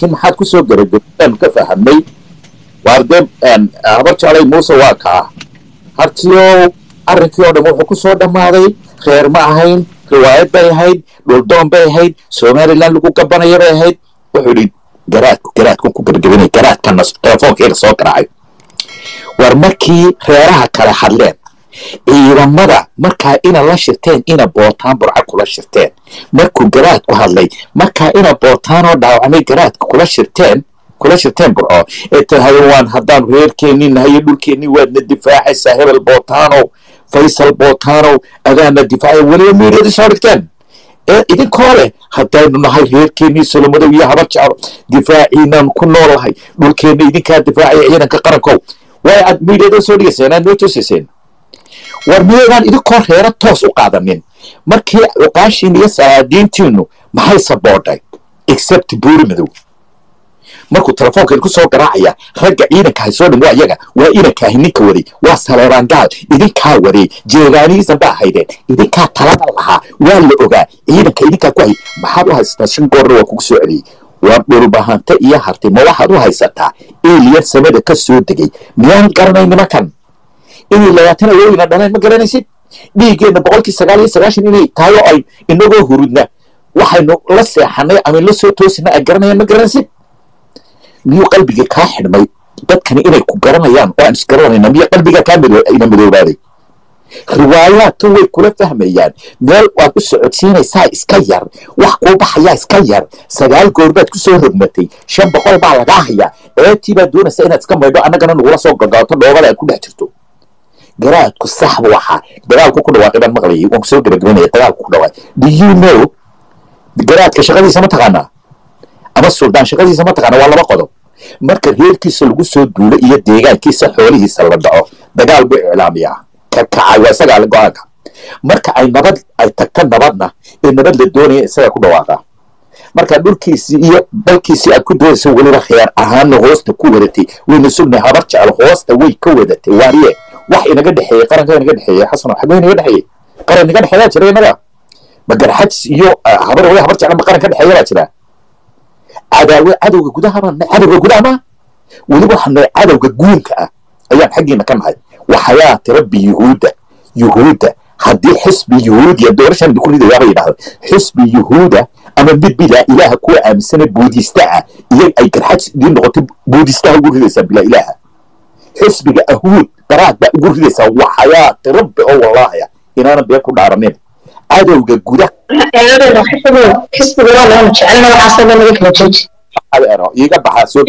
laakiin maxaad ku soo garagartaan ka fahamnay waarde habar jeclay muuse waa kaa hartiyow arrinkii oo dhan wuxuu ku soo dhammaaday reer ma ahayn riwaayad bay ahayd dhuldoon bay ahayd somaliland lagu gabanaya bay ahayd wuxuu yidhi garaadkan ku gabagabanaya garaadkana telefoonkeeda soo garaacay war markii reeraha kale hadleen ciidamada markaa ina la shirteen ina bootaan burca kula shirteen markuu garaadku hadlay markaa ina bootaan oo dhaawacmay garaadka kula shirteen burco ee tahayawaan haddaan reerkeennii nahayo dhulkeennii waadna difaacaysaa hebel bootaanow faysal bootaanow adaana difaacay weliba miidyadii soo dhigteen ee idinkoo leh haddaynu nahay reerkeennii solomadow iyo habar jeclo difaaciinaan ku noolahay dhulkeenna idinkaa difaacaya ciidanka qarankow way aad miidyada soo dhigayseen aad noo toosiseen war miyaydaan idinkoo reera toos u qaadanin markii cuqaashiin iyo salaadiintiinu maxay saboodhay except buuri madow markuu telefoonkan ku soo garaacaya ragga ciidanka hay soo dhan waa iyaga waa inankaahi ninka waday waa saleebaan gaal idinkaa waday jeegaanihiisan baa haydeen idinkaa talada lahaa waa la ogaa ciidanka idinkaa ku hay maxaad u haysataa shan goorna waa kugu soo celiyey waa dhulbahante iyo hartay ma waxaad u haysataa eeliyar samada ka soo degay miyaan garanay nimankan inay 20 awooyina dhaleen ma garanaysid dhiiggeena 9% inay tahay oo ay inagoo hurudna waxaynu la seexanay ama la soo toosina ay garanayaan ma garanaysid miyuu qalbiga kaa xidhmay dadkani inay ku garanayaan oo aan isgaranayna miya qalbiga kaa madoobaaday riwaayaadka way kula fahmayaan meel waad u socodsiinaysaa iska yar wax kuu baxayaa iska yar 9 goor baad ku soo rogmatay 500 baa lagaa hayaa eetii baad doonaysaa inaad iska maydho annagana nagula soo gagaato dhoobada aad ku dhex jirto garaadku sax buu ahaa dagaalku ku dhawaaqay baan maqlayay waan soo gabagabeynaya dagaalku ku dhawaaqay do you know garaadka shaqadiisa ma taqaanaa ama suldaan shaqadiisa ma taqaanaa waa laba qodob marka reerkiisa lagu soo duulo iyo deegaankiisa xoolihiisa la dhaco dagaal buu iclaamiyaa ka kacay waa isagaa la go-aanka marka ay nabad ay tagta nabadna ee nabad la doonaya isagaa ku dhawaaqa marka dhulkiisii iyo dalkiisii aad ku doonaysa weliba reer ahaanna hoosta ku wadatay wayna sugnahay habar jecel hoosta way ka wadatay waariye wax inaga dhexeeyay qaranka inaga dhexeeyay xasan xagee inaga dhexeeyay qaran inaga dhexeeyaa jiray inaga ma garxads iyo habar jecel ma qaran ka dhexeeyaa jira cadowga gudaha cadowga gudaha ma weliba waxaan cadowga guunka ah ayaan xaggiina ka nahay waxayaa rabbi yuhuuda haddii xisbi yuhuudiya doorashan ku riday waaba yidhaahda xisbi yuhuuda ama mid bilaa ilaaha kuwa aaminsana buudista ah iyo ay garxads idiin noqotay buudistaha ugu ridaysaa bilaa ilaaha xisbiga ahuud daraad baa ugu ridaysaa waxayaa rabbi oo wallaahi inaanan been ku dhaaranin cadowga gudaha xisbiga waa lama jecelna waxaasaba naga kala jooji iga baxaa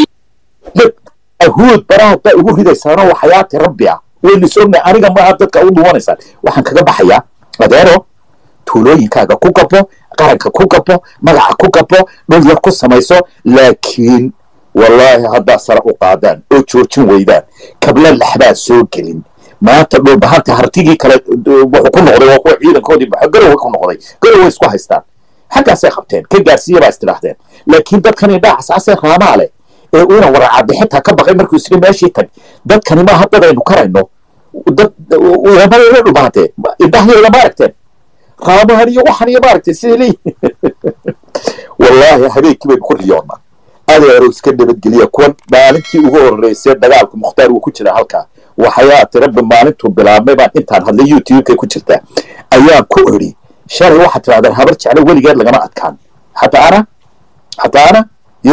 ahuud daraad baa ugu ridaysaano waxayaati rabbi ah waynu soognahay aniga maaha dadka u dhuwanaysaan waxaan kaga baxayaa adeero tuulooyinkaaga ku gabo qaranka ku gabo magaca ku gabo dhul yar ku samayso laakiin wallaahi haddaa sare u qaadaan oo joojin weydaan kabla laxbaa soo gelin maanta dhulbahanta hartigii kale wuxuu ku noqday waa kuwa ciidankoodii baxa garowe ku noqday garowe isku haystaan xaggaasay qabteen ka gaarsiiya baa istidhaahdeen laakiin dadkan indhaa casaasee raamaa leh ee uuna waracadde xitaa ka baqay markuu isla meeshii tag dadkani maaha dadaynu karayno dad ulamada dhulbahantee indhahyooda ma aragteen raamahan iyo waxan iyo ma aragteen sidii leeyihin wallaahi habeenkii baynu ku riyoonnaa adeero iska nabadgeliya kuwan maalintii ugu horreysay dagaalku mukhtaar uu ku jira halkaa waxayaati rabbi maalintuu bilaabmay baan intaan hadlay youtube-ka ku jirta ayaan ku idhi shalay waxaad tirahdeen habar jeclo weligeed lagama adkaan xataa ana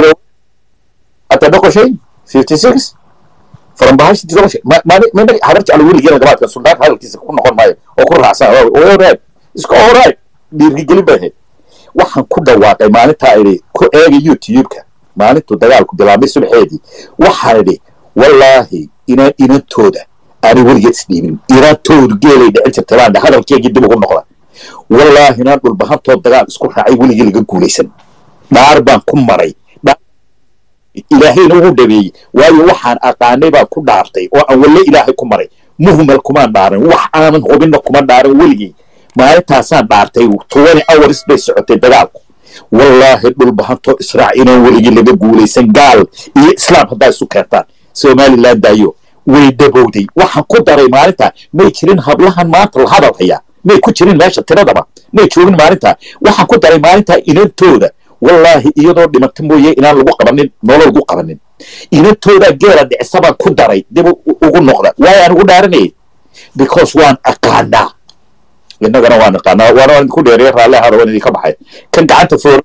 حتى دقوا شيء 56 فرنبهاش تدقوا شيء ما حضرت على ولي جينا جماعة السلطان هذا الكيس كنا نقول معي وكل رأسه وراي اسكو وراي بيرجلي به waxaan ku dhawaaqay maalinta ay ku eegay youtube-ka maalintu dagaalku bilaabmay subaxeedii waxaan idhi wallaahi inantooda ani weligeed isdhiibin inantoodu geelay dhicin jirtay baan hadalkeygii dib ugu noqda wallaahi inaan dhulbahantood dagaal isku raacay weligii laga guulaysan dhaar baan ku maray ilaahayna ugu dhabeeyey waayo waxaan aqaanay baan ku dhaartay oo aan walle ilaahay ku maray muhmal kumaan dhaarin wax aanan hubinna kuma dhaarin weligii maalintaasaan dhaartay 20 hours bay socotay dagaalku wallaahi dhulbahanto israac inaan weligii laga guulaysan gaal iyo islaam haddaa isu keentaan somaliland daayo way dabowday waxaan ku daray maalinta may jirin hablahan maanta la hadal hayaa may ku jirin meesha tiradaba may joogin maalinta waxaan ku daray maalinta inantooda wallaahi iyadoo dhimata mooye inaan lagu qabanin nolol lagu qabanin inantoodaa geela dhicisabaan ku daray dib ugu noqda waayo aan ugu dhaaranayay because waan aqaanaa innagana waan aqaanaa waan ku dheereeyay raalli ahaada waan idinka baxay kan gacanta foor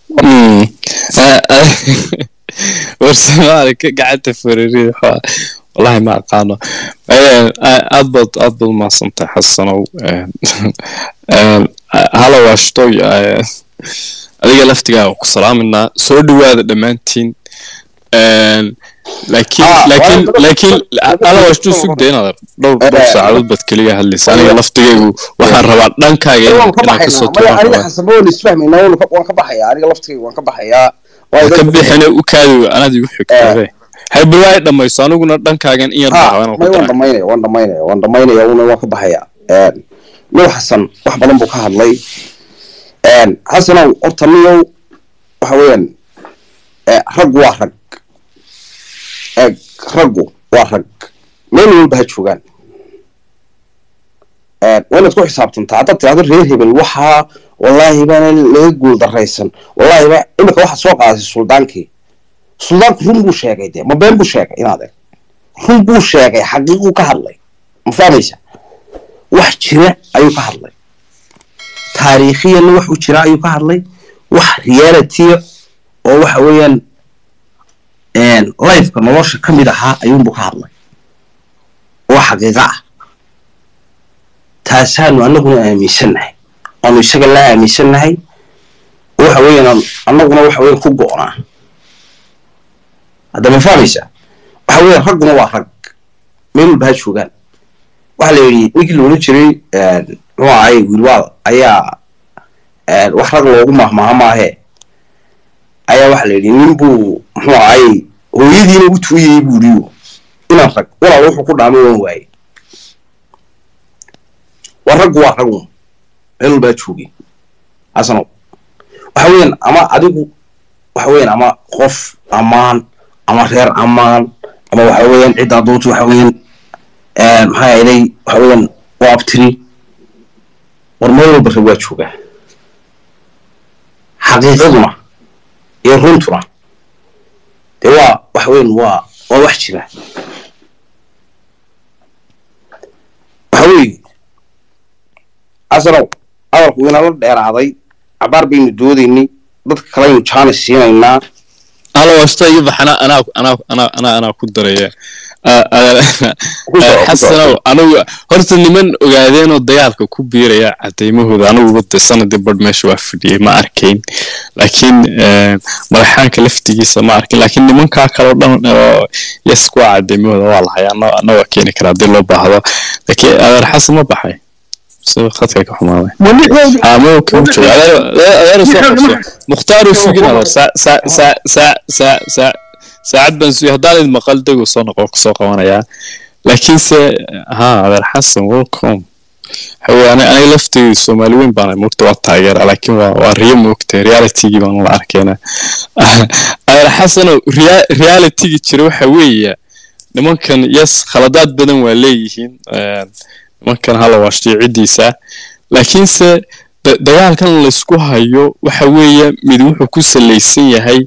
ورسمالك قعدت فريري والله ما أقانو أضبط ما صنت حسنوا هلا واشتوي أديك لفتقا وقصرا منا سودوا هذا دمانتين لكن أنا واشتو سوق دينا دور ساعات بتكليه هاللسان لفتقا وحن ربع دانكا أنا حسبوا الإسفهم إنه وان كبحيا أنا لفتقا وان كبحيا كبحنا وكادو أنا دي وحكي هاي بالوايد لما يصانو قلنا دانكاغان إيان دعوانا وان دميني يونا وان كبحيا لو حسن وحبا نبو كهد لي حسنو أرطميو وحوين رقوا رق رقوا ورق مين يلبهد شوغان وانا تكون حسابتن تعطبت هذا الرير بالوحى والله بان اللي يقول دريسن والله با إنك واحد سوق على السلطانكي السلطانك رنبو شاقي دي ما بين بو شاقي إن هذا رنبو شاقي حقيقو كهرلي مفهميسا واحد شراء أيو كهرلي تاريخيا واحد شراء أيو كهرلي واحد ريالتي وواحد ويان لايف كما ورش كم يدحا أيون بو كهرلي وحقيقة تاسانو أنه أميسنه أنا يشغل لها أميسنه وحوين أنه وحوين كوكونا هذا مفهميسا وحوين رقنا وحق مين البهاد شو قال وحلي نقلوا نجري نوعي والوال أيا وحرق لوغو مهما هي أيا وحلي ننبو نوعي ويدي نبو توي بوريو إنا رق ولا روحو قد عمو واي ورق وحرقون مين البهاد شوقي أصنو وحوين أما عدوكو وحوين أما خوف أمان أما خير أمان أما وحوين عدة دوت وحوين محايا إلي وحوين وابتري ورميو بخوات شوقه حقيقتنا يرونتنا دوا وحوين ووحشنا وحوين أصنو أول كوين أول دير عضي عبار بين الدوديني ضدك كلايو جان السينا على واشتاي أنا كنت رأيه حسنا أنا هرت من وقاعدين الضياف كوبير يا عتيمه أنا وقت السنة دي برد ماشي وافدي ما أركين لكن مرحان كلفتي سما أركين لكن من كاكل يسقى عتيمه والله يعني أنا وكيني كلا دلوا بهذا لكن أنا حسنا ما بحي سو خطيك حمامي ممكن مختار وسجنا ساعد بنسوي هذا المقال ده وصنع قصة وانا لكن ها هذا حسن وكم هو أنا لفتي الصوماليين بنا مكتوب التاجر لكن وريم مكتوب ريالتي جبنا الله أركينا هذا حسن ريالتي تروح هوية ممكن يس خلادات بدن وليهين ممكن هلا واشتي عديسة لكن دجال كان لسكوها يو وحوية مدوح كوس اللي سيء هاي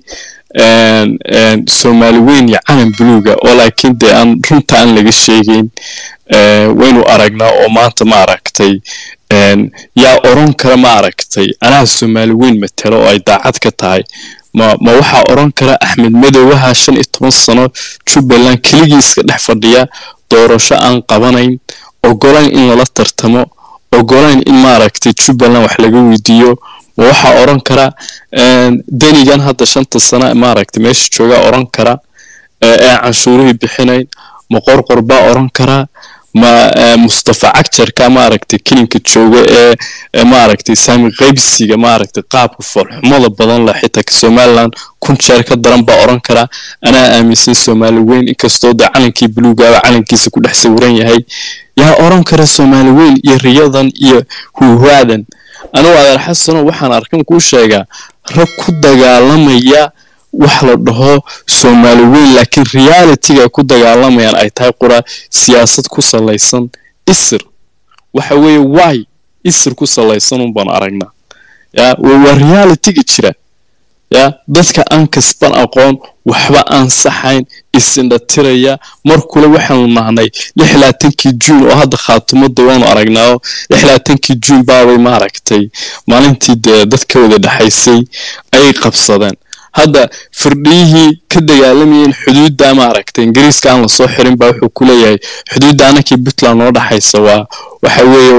سوماليين يعني بلوغا ولكن ده أن رنت أن لقى الشيءين وينو أرجنا وما أنت ما ركتي يا أورانكرا ما ركتي أنا سوماليين مثلوا أي دعات كتاي ما وحى أورانكرا أحمد مدو وها شن اتمنصنا شو بلان كليجيس نحفظيا دورشة أن قبنين وقولين إن لا ترتمو وقولين إن ما ركتي شو بلان وحلقوا فيديو ووحى أورانكرا دني جان هذا شنت السنة ما ركتي ماشي شوجا أورانكرا عشوري بحنين مقرقر با أورانكرا ما مصطفى عكتر كما ركتي كلينك تشوجا ما ركتي سامي غيبسي ما ركتي قاب فرح ماذا بدن لحيتك سومالان كنت شركة درن با أورانكرا أنا أميسين سومالي وين إكستود علنكي بلوغا علنكي سكول حسورين هاي يا أورانكرا سومالي وين يرياضا هو هذا أنا وعلى الحسن وحنا أركن كل شيء ركض دجالمية وحلده سوماليين لكن ريالتي كود دجالمية أي تاقرا سياسة كوسلايسن إسر وحوي واي إسر كوسلايسن بان أرجنا يا وريالتي كتير ya dadka aan kasban aqoon waxba aan saxayn isna tiraya markule waxaanu nahnay 16 June oo hadda khaatumada waanu aragnaa 16 June baabay ma aragtay maalintii dadka wada dhaxaysay ay qabsadeen hadda firdhihii ka dagaalamayeen xuduudda ma aragtay Ingiriiska aan la soo xirin baa wuxuu ku leeyahay xuduudda anakii Puntland oo dhaxaysa waxa weeye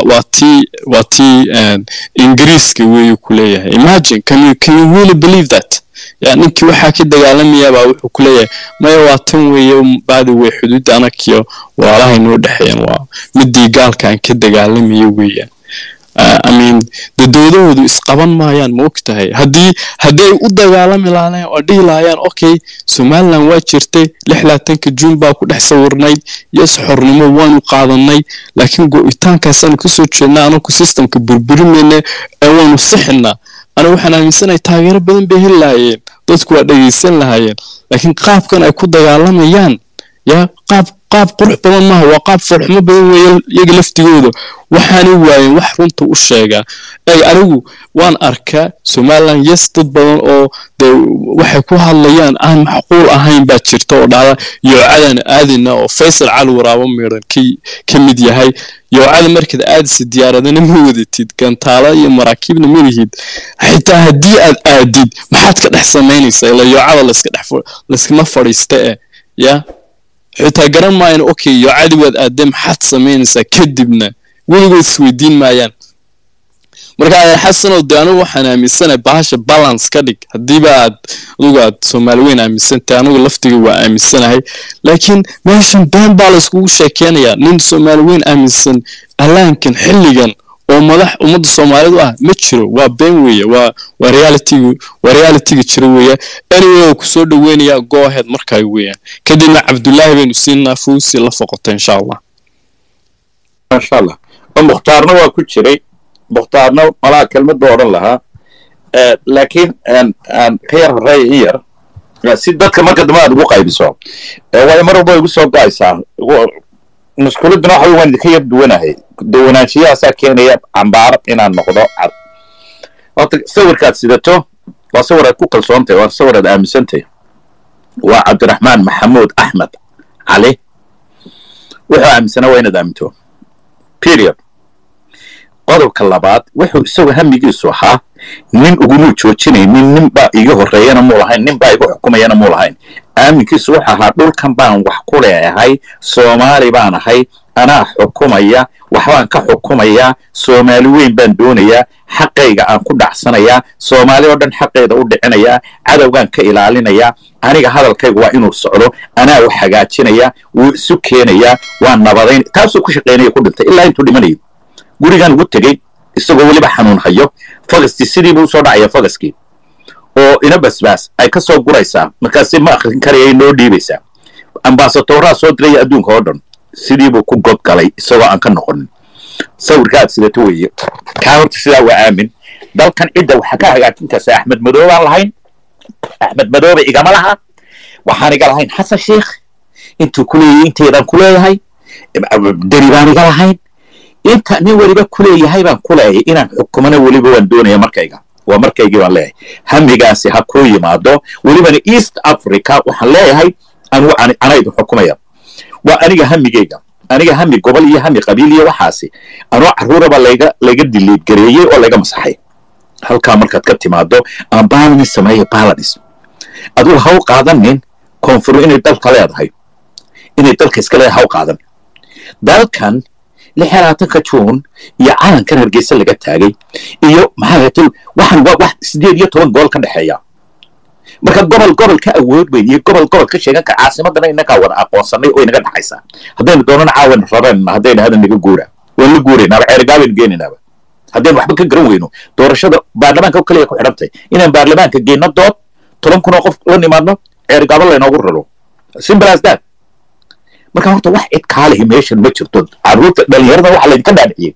waa tii Ingiriiska weeye ku leeyahay imagine can you really believe that يعني كي waxa ka dagaalamaya baa wuxuu ku leeyahay maya waa tan weeye baadi way xuduud anakiyo walaalahay noo dhaxayeen waa midii gaalkan ka dagaalamaya weeyaan I mean dadoodu isqaban maayaan ma ogtahay hadii u dagaalami lahaayeen oo dhiilayaan okay Somaliland waa jirtay 16 June baa ku dhex sawirnay yes xornimo waanu qaadanay laakiin go'itaankaas aan ku soo jeednaa anoo systemka burburinayna waanu sixnaa أنا وحنا نسنا تاجر بدن بهلاين dadku waa dhageysan lahaayeen laakiin qaabkan ay ku dagaalamayaan ya qaab qurux badan ma waa qaab farxmo badan weeyay iyaga laftigooda waxaan waayeen wax runta u sheega ay anigu waan arkaa Somaliland yes dad badan oo waxay ku hadlayaan aan macquul ahayn baa jirta oo dhacda iyo aadina oo Faisal Cali Waraabo miran ka mid yahay يوعد مركز آدس الديارة نمودتيد كان طالع يمراكبنا مريهد حتى هدي الآديد ما حد كده أحسن مني سيلا يوعد لسك ما فريستة يا حتى قرن ما ين أوكي يوعد ود آدم حد سمين سكدبنا ولقوا السويدين ما ين مركز حسن ودانو وحنا مسنا بعش بالانس كدك هدي بعد لقعد سومالوين مسنا تانو لفتي ومسنا هاي لكن ماشين بين بالانس كوشة كان يا نين سومالوين مسنا الآن كان حلقا ومضح ومض الصومالي واه متشرو وبين ويا ورياليتي تشروية anyway وكسود وين يا go ahead مركز ويا كدنا عبد الله بن سينا فوسي لفقط إن شاء الله ما شاء الله ومختارنا وكتشري مختارنا ولا كلمة دور لها لكن خير الرأي هي سيدك ما قدمت وقع بسوا ولا مرة بيقصوا قايسة مشكلة نحو وين خير دونا شيء ساكن هي عمبار إن النقطة صور كات سيدته وصور كوكل صونته وصور الأمسنته وعبد الرحمن محمود أحمد علي وهو أمسنا وين دامته period qodobka labaad wuxuu isagu hamigiisu ahaa nin ugu joojinay nin baa iga horeeyana ma lahayn nin baa iga xukumayana ma lahayn aaminkiisu waxa ahaa dhulkan baan wax ku leeyahay Soomaali baan ahay ana xukumaya waxaan ka xukumaya Soomaali weyn baan doonaya xaqayga aan ku dhacsanaya Soomaali oo dhan xaqeeda u dhicinaya cadawgan ka ilaalinaya aniga hadalkaygu waa inuu socdo ana wax hagaajinaya wuu isu keenaya waa nabadeyn taasoo ku shaqeynaya ku dhintay ilaa intuu dhimanayo gurigan ugu tagay isagoo waliba xanuun hayo faqasti sidii buu soo dhacay faqaski oo ina basbaas ay ka soo guraysaa markaas ma akhrin karayay noo dhiibaysaa ambassador soo diray adduunka oo dhan sidii buu ku god galay isagoo aan ka noqonin sawirkaad sida tooyay ka horta sida waa aamin dalkan cidda waxa ka hagaajintaas Axmed Madoobe aan lahayn Axmed Madoobe igama laha waxaan iga lahayn Xasan Sheekh intuu kuleeyay inteedan kuleeyahay daribaan iga lahayn inta nin waliba kuleeyahay baan kuleeyay inaan xukumana waliba waan doonaya markayga waa markaygii baan leeyahay hamigaasi ha ku yimaado waliba East Africa waxaan leeyahay anaydu xukumaya waa aniga hamigayga aniga hami gobol iyo hami qabiil iyo waxaasi anoo caruuraba laga diliid gareeyay oo laga masaxay halka markaad ka timaado aan baalni sameeyay baaladis aduu haw qaadanin koonfur inay dalka leedahay inay dalka iska leedahay haw qaadan dalkan لحالاتك تشون يا عالم كان هرجيس اللي جت هاجي إيو محاجة واحد سدير يطول جول كان حياة مركب قبل كأول بيني قبل كشيء كان عاصمة ده إنك أول أقوى صني وإنك نحيسا هذين دورنا عاون ربنا هذين هذا اللي جورا واللي جوري نبع رجال جيني نبع هذين وحبك جروينه دور الشدة برلمان كوكلي يكون حرمتي إن برلمان كجينا دوت طلهم كنا قف لني مرنا رجال الله ينور له simple as that marka horta wax cid kaale himation ma jirto caruurta dhalinyarada waxa la ka dhaadhiyay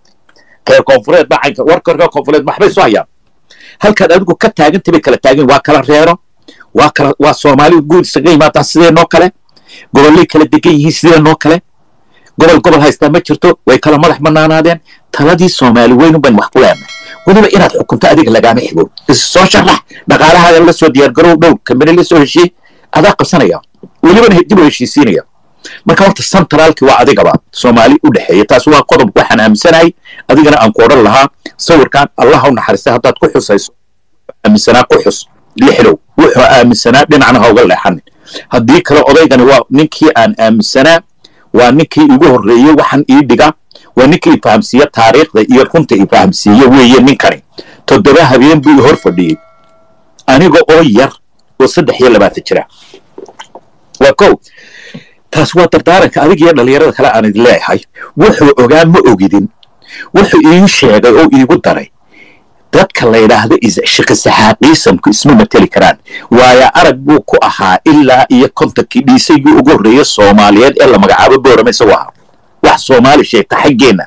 ka konfureed bacanka warkarka konfureed maxbay soo hayaan halka adigu ka taagan tibay kala taagan waa kala reero waa Soomaali guud sagay ma taas sidee noo kale gobolay kala degan yihiin sidee noo kale gobol haysta ma jirto way kala madax banaanaadeen taladii Soomaali weyn ban wax ku leeyahay weliba inaad xukunto adiga lagaama xigo soo sharax dhaqaalahaaga la soo diyaar garow dhow kambani la soo heshiye adaa qabsanaya welibana dib u heshiisiinaya marka horta centraalki waa adigaba soomaali u dhexeeya taas waa qodob waxaan aaminsanahay adigana aan ku odhan lahaa sawirkan allah u naxariista haddaad ku xusayso aaminsanaa ku xus lixdow wuxuu aaminsanaa dhinacna ha uga leexanin haddii kale odaygani waa ninkii aan aaminsanaa waa ninkii igu horreeyey waxaan ii dhiga waa ninkii i fahamsiiye taariikhda iyo runta i fahamsiiye weeye ninkani 7 habeen buu hor fadhiyey aniga oo yar oo 23 jira waa kow taas waa dardaaranka adiga iyo dhalinyarada kale aan idin leeyahay wuxuu ogaa ma ogidin wuxuu ii sheegay oo iigu daray dadka la yidhaahdo shaqo-saxaaqiisamku isma mateli karaan waayo arag buu ku ahaa ilaa iyo kontankii dhiisaygii ugu horreeyay soomaaliyeed ee la magacaabo boorama isagoo ahaa wax soomaali sheegta xaggeenna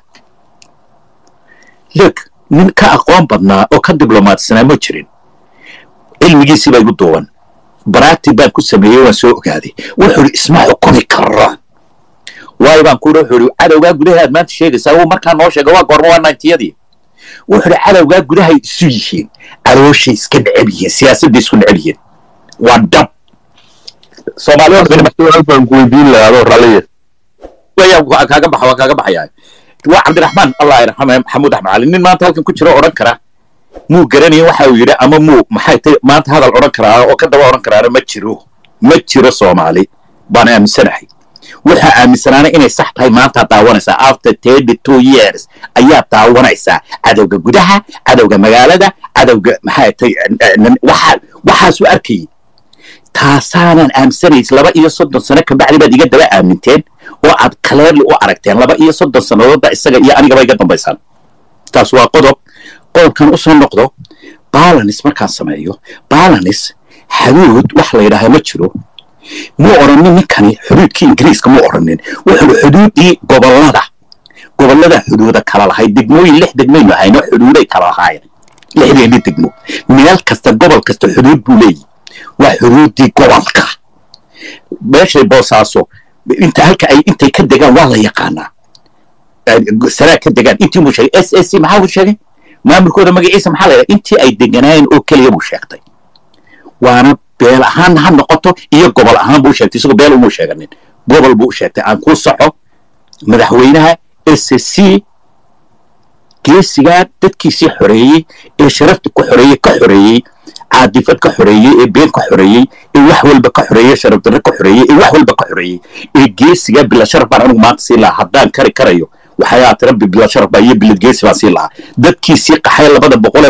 log nin ka aqoon badnaa oo ka diblomaadsanaa ma jirin cilmigiisii baa igu duuban baraati baan ku sameeyey waan soo ogaaday wuxuu ihi isma xukumi karaan waayo baan kuuhi wuxuu ihi cadowgaa gudaha aad maanta sheegaysaa wuu markaa noo sheega waa goorma waa 90yadii wuxuu ihi cadowgaa gudahay isu yihiin calooshay iska neceb yihiin siyaasadday isku neceb yihiin waa dab soomaaliyaanku weydiin lahaadoo raliya waa kaaga baxayaa waa cabdiraxmaan allah yarxame maxamuud axmed cali nin maanta halkan ku jiro odhan kara muu garanayn waxa uu yidhi ama muu maxay tay maanta hadal odhan karaa oo ka daba odhan karaana ma jiro soomaali baan aaminsanahay waxaa aaminsanaana inay sax tahay maanta daawanaysaa after 32 years ayaa daawanaysaa cadowga gudaha cadowga magaalada cadowga maxay tay waxaasuu arkayay taasaanan aaminsanays 2 sano ka bacdi baad iga daba aaminteen oo aad clearly u aragteen 2 sannadoodba isaga iyo anigaba iga dambaysaan taas waa qodob qodobkan u soo noqdo balance markaan sameeyo balance xuduud wax la yidhaaha ma jiro muu odhanin ninkani xuduudkii ingiriiska muu odhanin wuxuu xuduudii gobollada xuduuda kala lahayd degmooyin 6 degmaynu hayno xuduuday kala lahaayeen 6 degmo meel kasta gobol kasta xuduud buu leeyahay waa xuduudii gobolka meeshay boosaaso inta halka ay intay ka degaan waa la yaqaanaa saraa ka degaan intii muu sheegay SSC maxaa uu sheegay maamulkooda magaciisa maxaa la yidhaha intii ay deganaayeen oo keliya buu sheegtay waana beel ahaan ha noqoto iyo gobol ahaan buu sheegtay isagoo beel umuu sheeganin gobol buu sheegtay aan ku saxo madaxweynaha SSC geesigaa dadkiisii xoreeyey ee sharafta ku xoreeyey ka xoreeyey caadifad ka xoreeyey ee been ka xoreeyey ee wax walba ka xoreeyey sharaf darro ka xoreeyey ee wax walba ka xoreeyey ee geesigaa bila sharaf baan anigu maanta sii lahaa haddaan kari karayo waxay ahaatay rabbi bila sharaf baa iyo bilad geesi baan sii lahaa dadkiisii qaxay 200